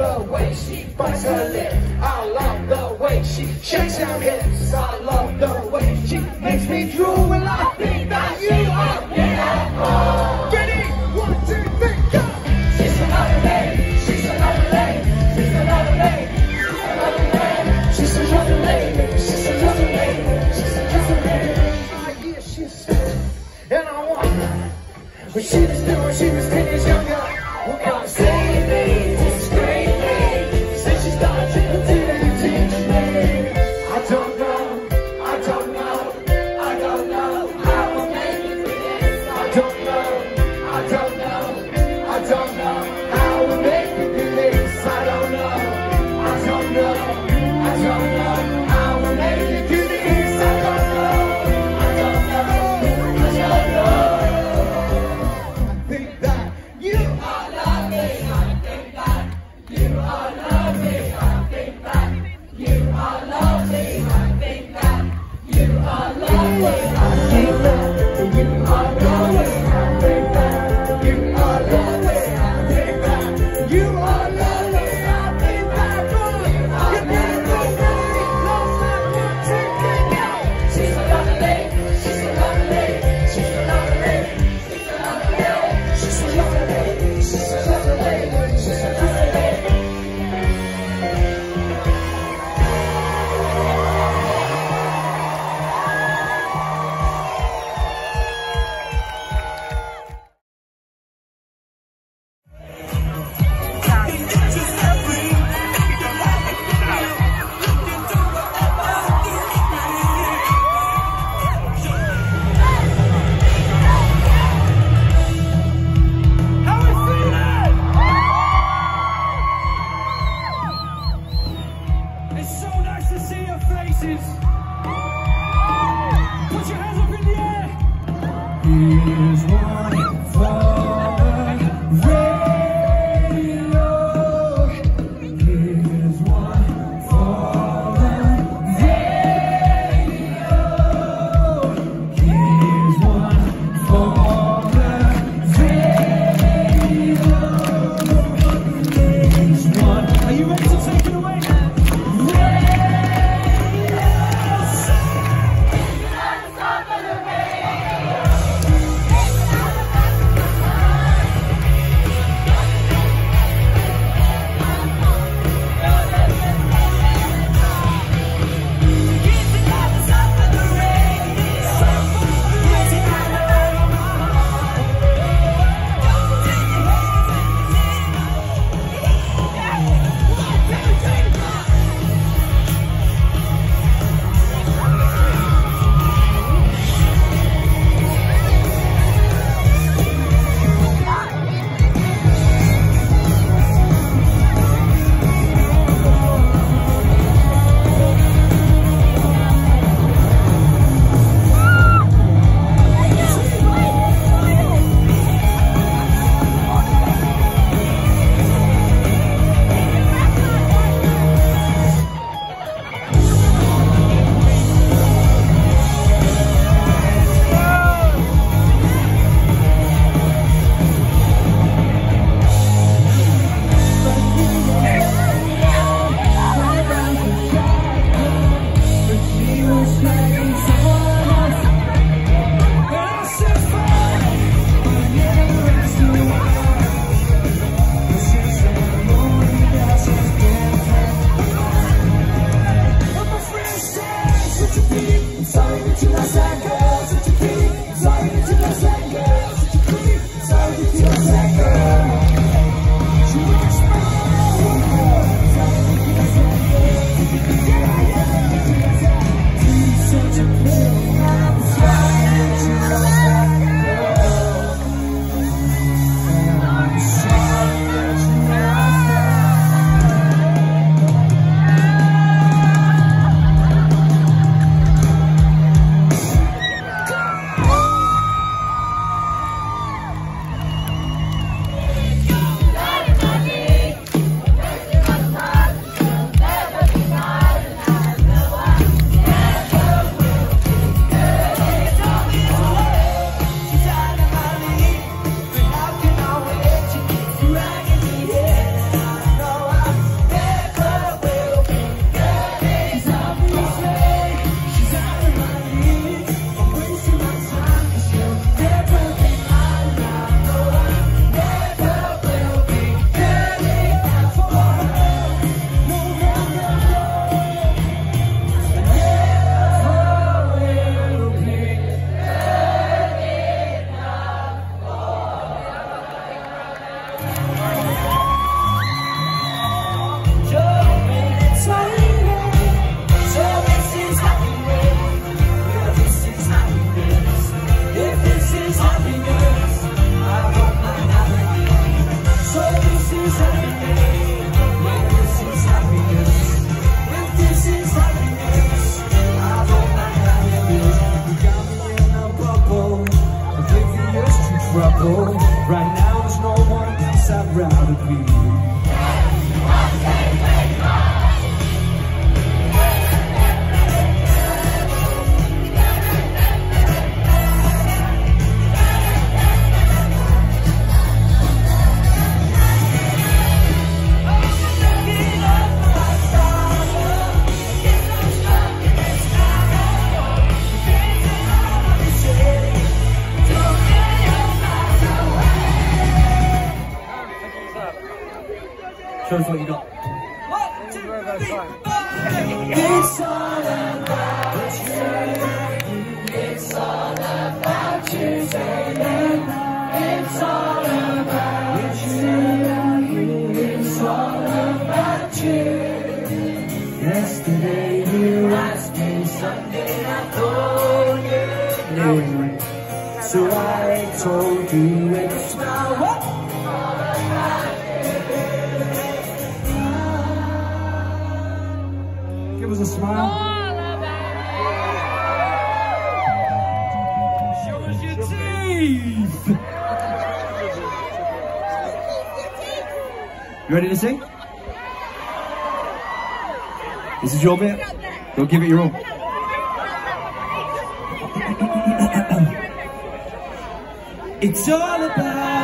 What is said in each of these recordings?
the way she bites her lip. I love the way she shakes her hips. I love the way she makes me drool when I think that you are beautiful. Ready? 1, 2, 3, go! She's another lady. She's another lady. She's another lady. She's another lady. She's another lady. She's another lady. I hear she's sick, and I wonder what she was doing when she was 10 years younger. What can I say? Here's one for the radio. Here's one for the radio. Here's one for the radio. Here's one. Are you ready to take it away? Take It's all about you. It's all about you, baby. It's all about you. It's all about you. Yesterday you asked me something I told you. So I told you it's my what? Give us a smile. Show us your teeth. You ready to sing? This is your bit. Go give it your all. It's all about.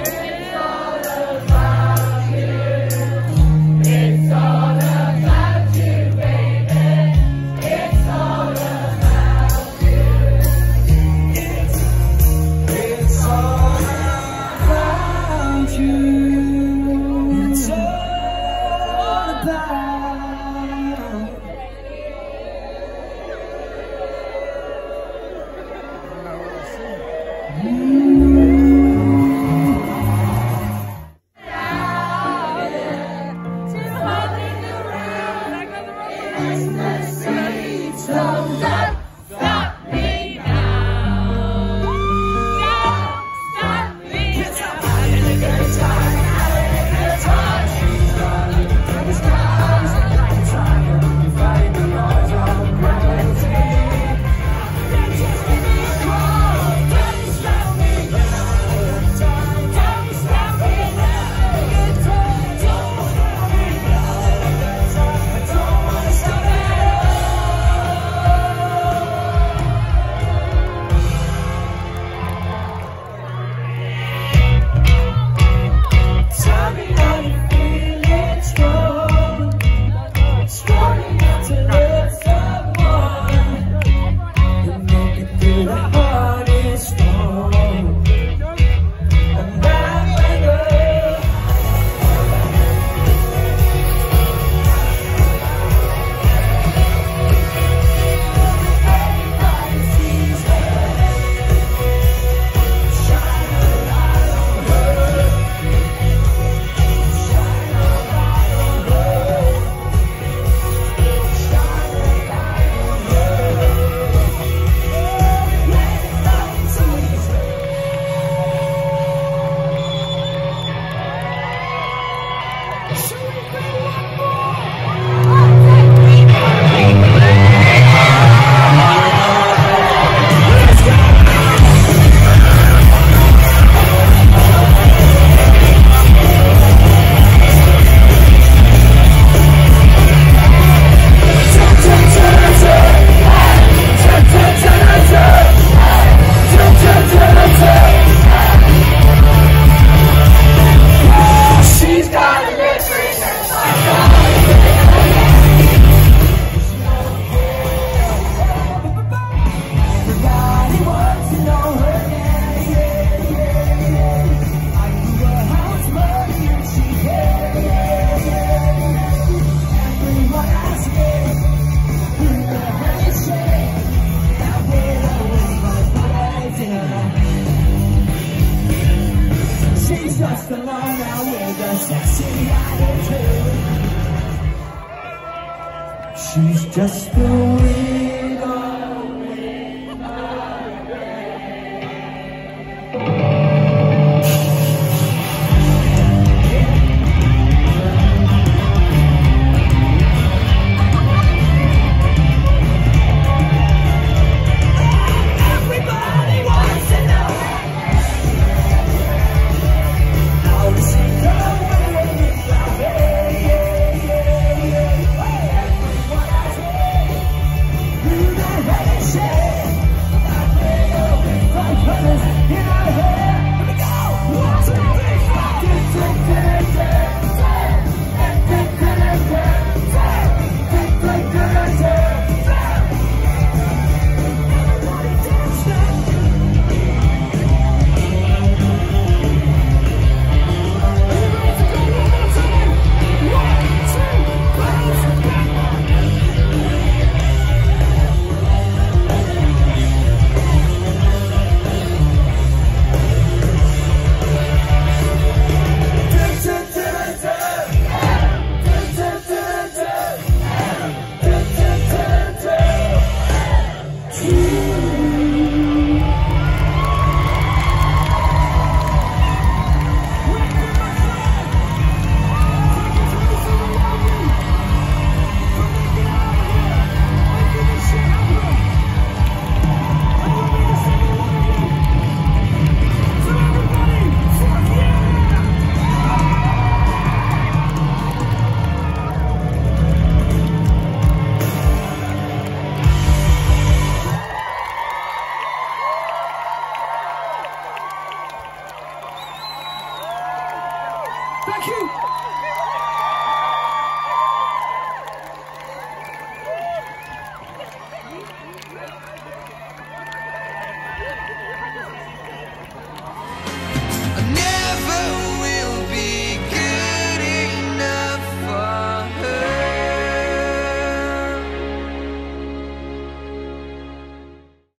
Just alone now with a sexy attitude. She's just the way